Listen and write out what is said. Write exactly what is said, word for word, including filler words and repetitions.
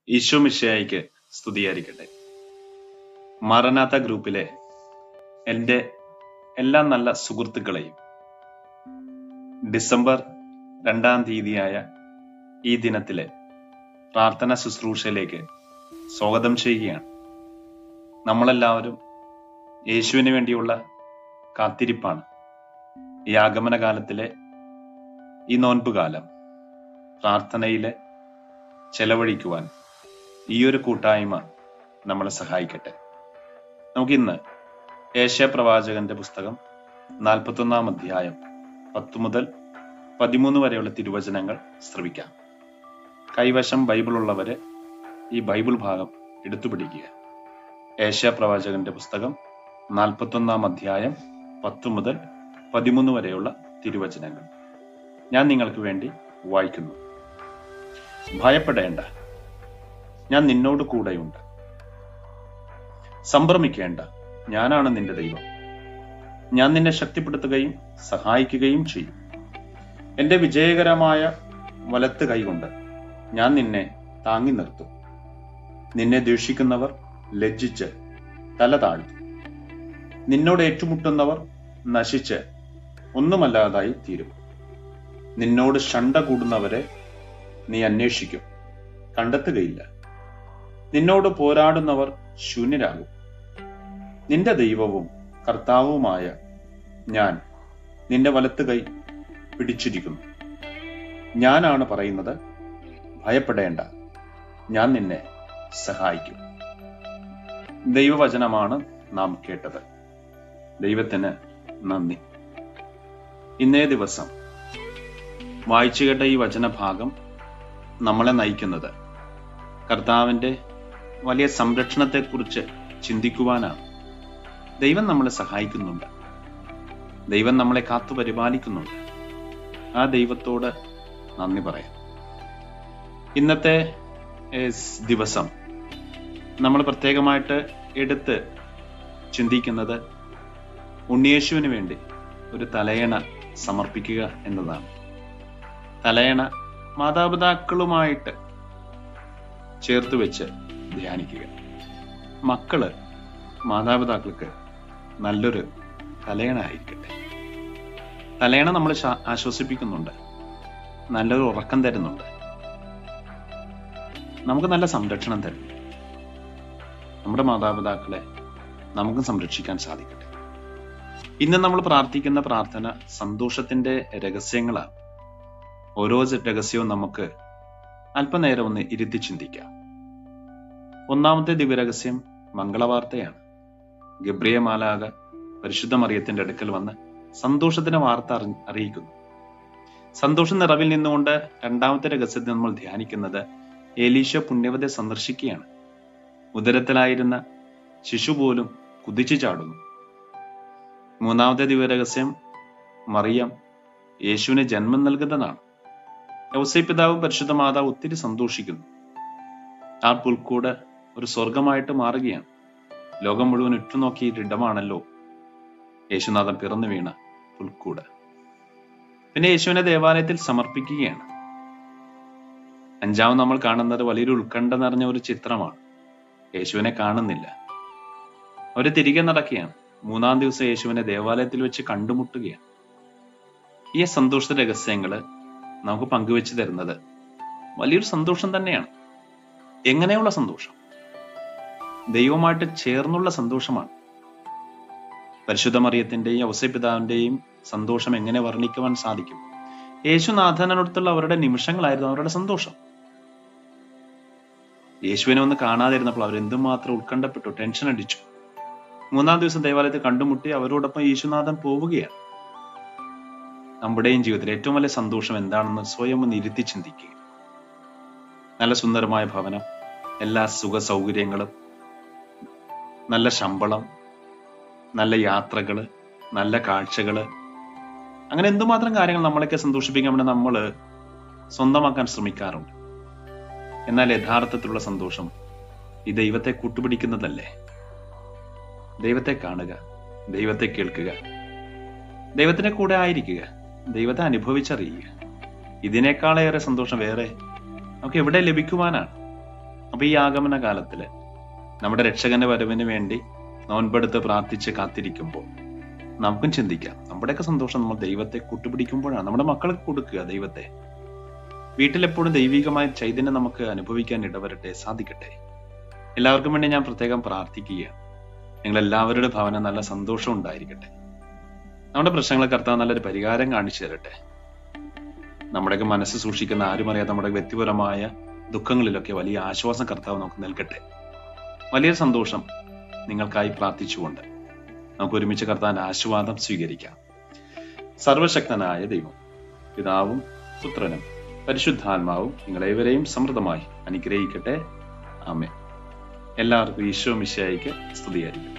ഈശോ മിശിഹായിക്ക് സ്തുതിയായിരിക്കട്ടെ. മറനാത്ത ഗ്രൂപ്പിലെ എൻ്റെ എല്ലാ നല്ല സുഹൃത്തുക്കളെയും ഡിസംബർ രണ്ടാം തീയതിയായ ഈ ദിനത്തിലെ പ്രാർത്ഥന ശുശ്രൂഷയിലേക്ക് സ്വാഗതം ചെയ്യുകയാണ്. നമ്മളെല്ലാവരും യേശുവിന് വേണ്ടിയുള്ള കാത്തിരിപ്പാണ്. ഈ ആഗമന കാലത്തിലെ ഈ നോൻപുകാലം പ്രാർത്ഥനയിലെ ചെലവഴിക്കുവാൻ ഈ ഒരു കൂട്ടായ്മ നമ്മളെ സഹായിക്കട്ടെ. നമുക്കിന്ന് ഏഷ്യ പ്രവാചകന്റെ പുസ്തകം നാൽപ്പത്തൊന്നാം അധ്യായം പത്ത് മുതൽ പതിമൂന്ന് വരെയുള്ള തിരുവചനങ്ങൾ ശ്രവിക്കാം. കൈവശം ബൈബിൾ ഉള്ളവര് ഈ ബൈബിൾ ഭാഗം എടുത്തുപിടിക്കുക. ഏഷ്യ പ്രവാചകന്റെ പുസ്തകം നാൽപ്പത്തൊന്നാം അധ്യായം പത്ത് മുതൽ പതിമൂന്ന് വരെയുള്ള തിരുവചനങ്ങൾ ഞാൻ നിങ്ങൾക്ക് വേണ്ടി വായിക്കുന്നു. ഭയപ്പെടേണ്ട, ഞാൻ നിന്നോട് കൂടെയുണ്ട്. സംഭ്രമിക്കേണ്ട, ഞാനാണ് നിന്റെ ദൈവം. ഞാൻ നിന്നെ ശക്തിപ്പെടുത്തുകയും സഹായിക്കുകയും ചെയ്യും. എന്റെ വിജയകരമായ വലത്ത് കൈകൊണ്ട് ഞാൻ നിന്നെ താങ്ങി നിർത്തും. നിന്നെ ദ്വേഷിക്കുന്നവർ ലജ്ജിച്ച് തല താഴ്ത്തും. നിന്നോട് ഏറ്റുമുട്ടുന്നവർ നശിച്ച് ഒന്നുമല്ലാതായി തീരും. നിന്നോട് ശണ്ട കൂടുന്നവരെ നീ അന്വേഷിക്കും, കണ്ടെത്തുകയില്ല. നിന്നോട് പോരാടുന്നവർ ശൂന്യരാകും. നിന്റെ ദൈവവും കർത്താവുമായ ഞാൻ നിന്റെ വലത്ത് കൈ പിടിച്ചിരിക്കുന്നു. ഞാനാണ് പറയുന്നത്, ഭയപ്പെടേണ്ട, ഞാൻ നിന്നെ സഹായിക്കും. ദൈവവചനമാണ് നാം കേട്ടത്. ദൈവത്തിന് നന്ദി. ഇന്നേ ദിവസം വായിച്ചു കേട്ട ഈ വചനഭാഗം നമ്മളെ നയിക്കുന്നത് കർത്താവിന്റെ വലിയ സംരക്ഷണത്തെക്കുറിച്ച് ചിന്തിക്കുവാനാണ്. ദൈവം നമ്മളെ സഹായിക്കുന്നുണ്ട്. ദൈവം നമ്മളെ കാത്തു പരിപാലിക്കുന്നുണ്ട്. ആ ദൈവത്തോട് നന്ദി പറയാം. ഇന്നത്തെ ദിവസം നമ്മൾ പ്രത്യേകമായിട്ട് എടുത്ത് ചിന്തിക്കുന്നത് ഉണ്ണിയേശുവിന് വേണ്ടി ഒരു തലയണ സമർപ്പിക്കുക എന്നതാണ്. തലയണ മാതാപിതാക്കളുമായിട്ട് ചേർത്ത് വെച്ച് ധ്യാനിക്കുക. മക്കള് മാതാപിതാക്കൾക്ക് നല്ലൊരു തലയണ ആയിരിക്കട്ടെ. തലയണ നമ്മൾ ആശ്വസിപ്പിക്കുന്നുണ്ട്, നല്ലൊരു ഉറക്കം തരുന്നുണ്ട്, നമുക്ക് നല്ല സംരക്ഷണം തരുന്നു. നമ്മുടെ മാതാപിതാക്കളെ നമുക്കും സംരക്ഷിക്കാൻ സാധിക്കട്ടെ. ഇന്ന് നമ്മൾ പ്രാർത്ഥിക്കുന്ന പ്രാർത്ഥന സന്തോഷത്തിന്റെ രഹസ്യങ്ങളാണ്. ഓരോ രഹസ്യവും നമുക്ക് അല്പനേരം ഒന്ന് ഇരുത്തി ചിന്തിക്കാം. ഒന്നാമത്തെ ദിവ്യരഹസ്യം മംഗളവാർത്തയാണ്. ഗബ്രിയേൽ മാലാഖ പരിശുദ്ധ മറിയത്തിന്റെ അടുക്കൽ വന്ന് സന്തോഷത്തിന്റെ വാർത്ത അറി അറിയിക്കുന്നു. സന്തോഷ നിറവിൽ നിന്നുകൊണ്ട് രണ്ടാമത്തെ രഹസ്യത്തിൽ നമ്മൾ ധ്യാനിക്കുന്നത് ഏലീശ പുണ്യവതിയെ സന്ദർശിക്കുകയാണ്. ഉദരത്തിലായിരുന്ന ശിശു പോലും കുതിച്ചു ചാടുന്നു. മൂന്നാമത്തെ ദിവ്യരഹസ്യം മറിയം യേശുവിന് ജന്മം നൽകുന്നതാണ്. യൗസേപ്പ് പിതാവും പരിശുദ്ധ മാതാവ് ഒത്തിരി സന്തോഷിക്കുന്നു. ആ പുൽക്കൂട് ഒരു സ്വർഗമായിട്ട് മാറുകയാണ്. ലോകം മുഴുവൻ ഉറ്റുനോക്കിയ ഇടമാണല്ലോ യേശുനാഥൻ പിറന്നു വീണ പുൽക്കൂട്. പിന്നെ യേശുവിനെ ദേവാലയത്തിൽ സമർപ്പിക്കുകയാണ്. അഞ്ചാമത് നമ്മൾ കാണുന്നത് വലിയൊരു ഉത്കണ്ഠ നിറഞ്ഞ ഒരു ചിത്രമാണ്. യേശുവിനെ കാണുന്നില്ല. അവര് തിരികെ നടക്കുകയാണ്. മൂന്നാം ദിവസം യേശുവിനെ ദേവാലയത്തിൽ വെച്ച് കണ്ടുമുട്ടുകയാണ്. ഈ സന്തോഷ രഹസ്യങ്ങള് നമുക്ക് പങ്കുവെച്ചു തരുന്നത് വലിയൊരു സന്തോഷം തന്നെയാണ്. എങ്ങനെയുള്ള സന്തോഷം? ദൈവമായിട്ട് ചേർന്നുള്ള സന്തോഷമാണ്. പരിശുദ്ധ മറിയത്തിന്റെയും യൗസേപ്പ് പിതാവിന്റെയും സന്തോഷം എങ്ങനെ വർണ്ണിക്കുവാൻ സാധിക്കും? യേശുനാഥനടുത്തുള്ള അവരുടെ നിമിഷങ്ങളായിരുന്നു അവരുടെ സന്തോഷം. യേശുവിനെ ഒന്ന് കാണാതിരുന്നപ്പോൾ അവർ എന്തുമാത്രം ഉത്കണ്ഠപ്പെട്ടു, ടെൻഷൻ അടിച്ചു. മൂന്നാം ദിവസം ദേവാലയത്തിൽ കണ്ടുമുട്ടി അവരോടൊപ്പം യേശുനാഥൻ പോവുകയാണ്. നമ്മുടെയും ജീവിതത്തിൽ ഏറ്റവും വലിയ സന്തോഷം എന്താണെന്ന് സ്വയം ഒന്ന് ഇരുത്തി ചിന്തിക്കുക. നല്ല സുന്ദരമായ ഭവനം, എല്ലാ സുഖ സൗകര്യങ്ങളും, നല്ല ശമ്പളം, നല്ല യാത്രകള്, നല്ല കാഴ്ചകള്, അങ്ങനെ എന്തുമാത്രം കാര്യങ്ങൾ നമ്മളൊക്കെ സന്തോഷിപ്പിക്കാൻ വേണ്ടി നമ്മൾ സ്വന്തമാക്കാൻ ശ്രമിക്കാറുണ്ട്. എന്നാൽ യഥാർത്ഥത്തിലുള്ള സന്തോഷം ഈ ദൈവത്തെ കൂട്ടുപിടിക്കുന്നതല്ലേ? ദൈവത്തെ കാണുക, ദൈവത്തെ കേൾക്കുക, ദൈവത്തിന്റെ കൂടെ ആയിരിക്കുക, ദൈവത്തെ അനുഭവിച്ചറിയുക. ഇതിനേക്കാളേറെ സന്തോഷം വേറെ നമുക്ക് എവിടെ ലഭിക്കുവാനാണ്? അപ്പൊ ഈ ആഗമന കാലത്തില് നമ്മുടെ രക്ഷകന്റെ വരവിന് വേണ്ടി നോൻപെടുത്ത് പ്രാർത്ഥിച്ച് കാത്തിരിക്കുമ്പോൾ നമുക്കും ചിന്തിക്കാം, നമ്മുടെയൊക്കെ സന്തോഷം നമ്മൾ ദൈവത്തെ കൂട്ടുപിടിക്കുമ്പോഴാണ്. നമ്മുടെ മക്കൾക്ക് കൊടുക്കുക ദൈവത്തെ. വീട്ടിലെപ്പോഴും ദൈവികമായ ചൈതന്യം നമുക്ക് അനുഭവിക്കാൻ ഇടവരട്ടെ, സാധിക്കട്ടെ. എല്ലാവർക്കും വേണ്ടി ഞാൻ പ്രത്യേകം പ്രാർത്ഥിക്കുകയാണ്. നിങ്ങൾ എല്ലാവരുടെ ഭവനം നല്ല സന്തോഷം ഉണ്ടായിരിക്കട്ടെ. നമ്മുടെ പ്രശ്നങ്ങളെ കർത്താവ് നല്ലൊരു പരിഹാരം കാണിച്ചു തരട്ടെ. നമ്മുടെയൊക്കെ മനസ്സ് സൂക്ഷിക്കുന്ന ആരും അറിയാതെ നമ്മുടെ വ്യക്തിപരമായ ദുഃഖങ്ങളിലൊക്കെ വലിയ ആശ്വാസം കർത്താവ് നമുക്ക് നൽകട്ടെ. വലിയൊരു സന്തോഷം നിങ്ങൾക്കായി പ്രാർത്ഥിച്ചുകൊണ്ട് നമുക്ക് ഒരുമിച്ച് കർത്താവിന്റെ ആശീർവാദം സ്വീകരിക്കാം. സർവശക്തനായ ദൈവം, പിതാവും പുത്രനും പരിശുദ്ധാത്മാവും നിങ്ങളേവരെയും സമൃദ്ധമായി അനുഗ്രഹിക്കട്ടെ. ആമേൻ. എല്ലാവർക്കും ഈശോ മിശിഹായിക്ക് സ്തുതിയായിരിക്കട്ടെ.